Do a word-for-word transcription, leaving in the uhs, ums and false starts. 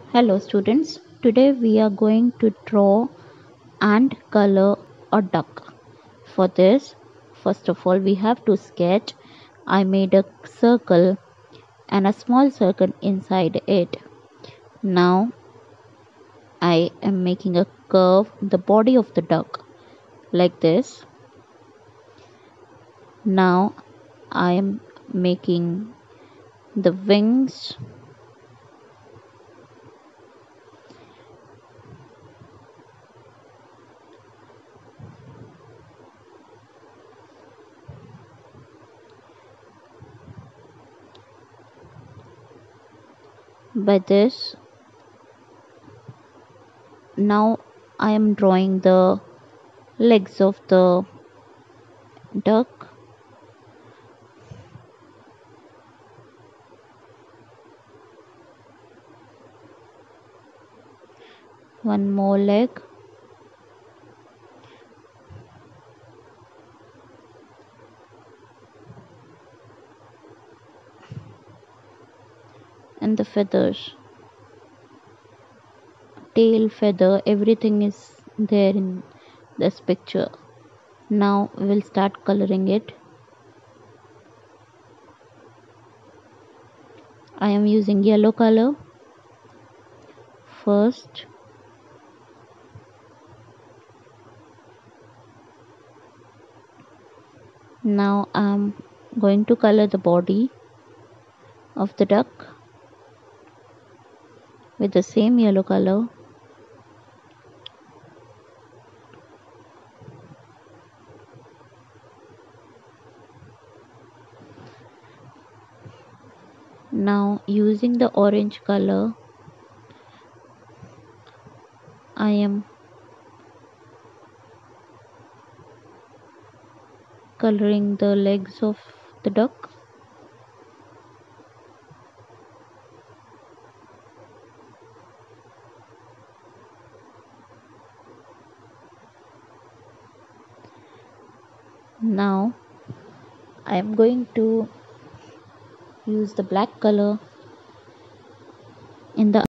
Hello students, today we are going to draw and color a duck. For this, first of all we have to sketch. I made a circle and a small circle inside it. Now I am making a curve in the body of the duck like this. Now I am making the wings. By this, now I am drawing the legs of the duck. One more leg. And the feathers, tail, feather, everything is there in this picture. Now we'll start coloring it. I am using yellow color first. Now I'm going to color the body of the duck with the same yellow color. Now using the orange color, I am coloring the legs of the duck. Now I am going to use the black color in the